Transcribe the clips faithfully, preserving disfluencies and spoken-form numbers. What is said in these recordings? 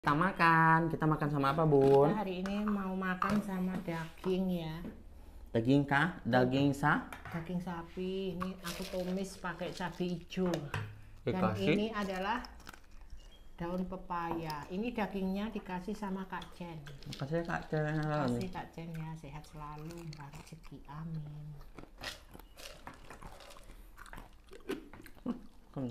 Kita makan, kita makan sama apa, Bun? Kita hari ini mau makan sama daging ya. Daging kah? Daging sa? Daging sapi. Ini aku tumis pakai cabai hijau. Dan Dikasih. ini adalah daun pepaya. Ini dagingnya dikasih sama Kak Jen. Makasih Kak Jen. Kasih Kak Jen ya, sehat selalu, murah rezeki, amin. Hmm.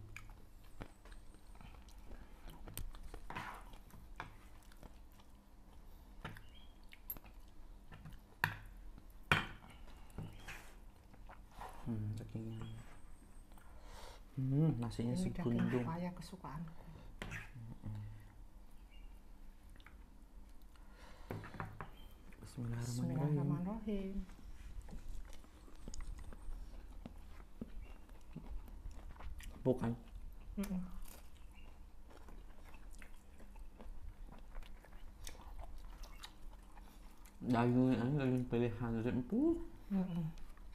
Hmm, dagingnya. Hmm, nasinya Ini daging segundung. pepaya kesukaanku. Bismillahirrahmanirrahim. Bismillahirrahmanirrahim. Bukan. Mm-mm. Dagingnya ini daging pilihan dari empuk. Mm-mm.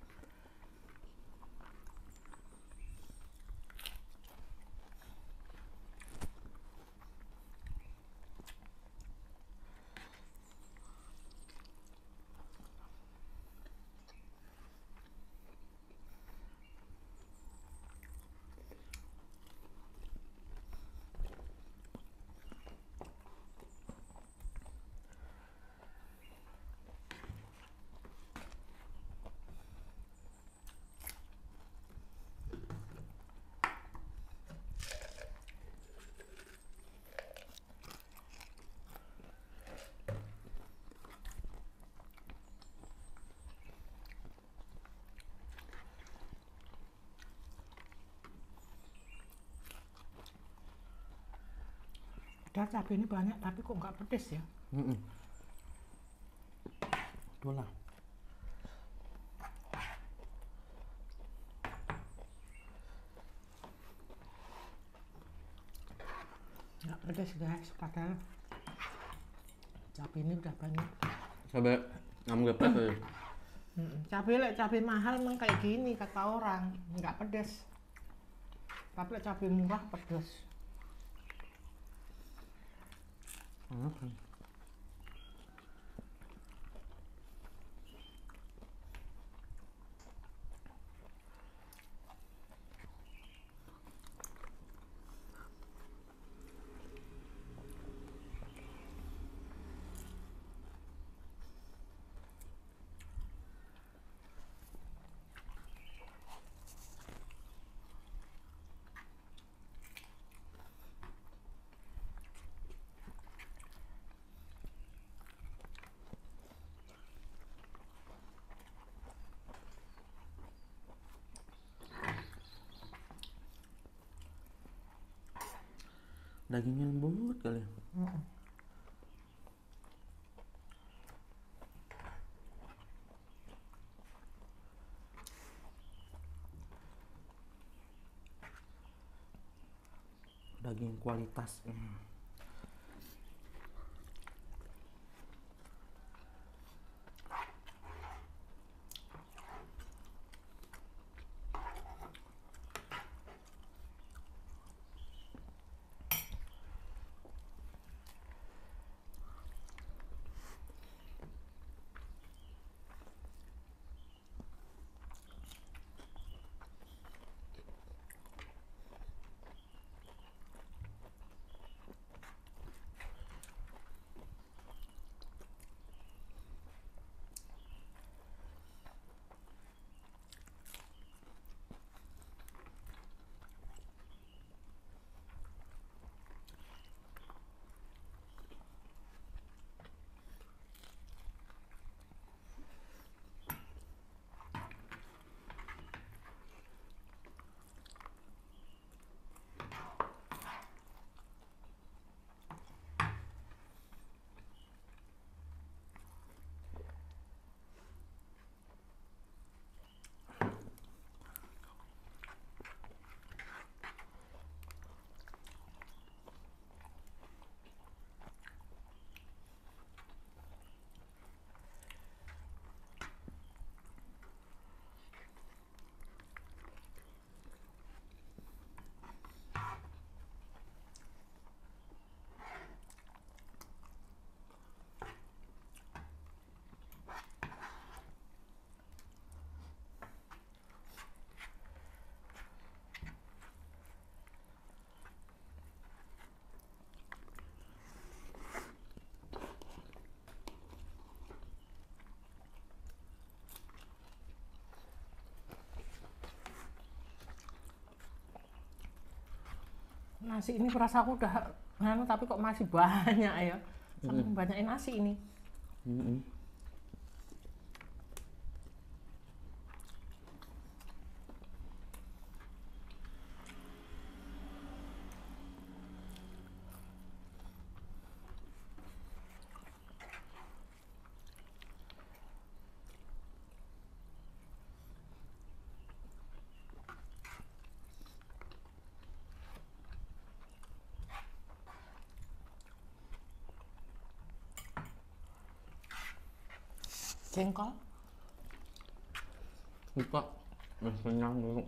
Padahal cabai ini banyak, tapi kok nggak pedes ya? Mm-mm. Itulah. Nggak pedes guys, padahal cabai ini udah banyak. Coba ngambil apa ya? Mm-mm. Cabai lek cabai mahal memang kayak gini kata orang, nggak pedes. Tapi lek cabai murah pedes. Hmm. Dagingnya lembut kali. Mm-mm. Daging kualitas. Hmm. Nasi ini perasa aku udah nganu tapi kok masih banyak ya. Saking banyakin nasi ini. Mm-mm. Jengkol. Lupa, masih kenyang dulu.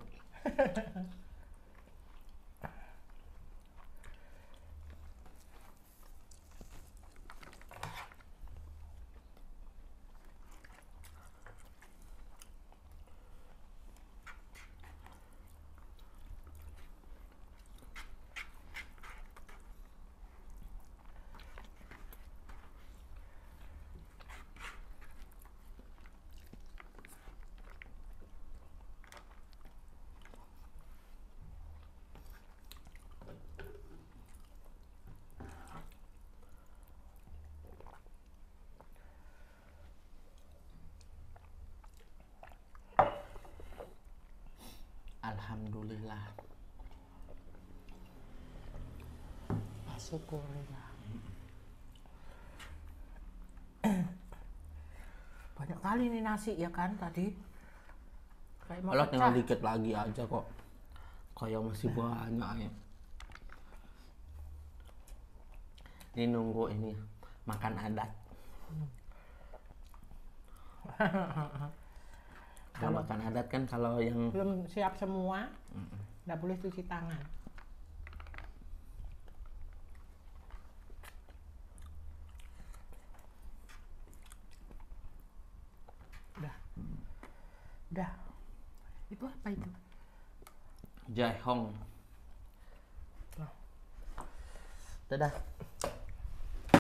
Alhamdulillah. Syukurlah. Banyak kali nih nasi ya kan tadi. Kayak mau Kalau pecah. tinggal dikit lagi aja kok. Kayak masih banyak ya. Ini nunggu ini makan adat. Kalau makan adat kan kalau yang Belum siap semua, nggak boleh cuci tangan. Udah, udah. Itu apa itu? jaihong. Nah. Dadah.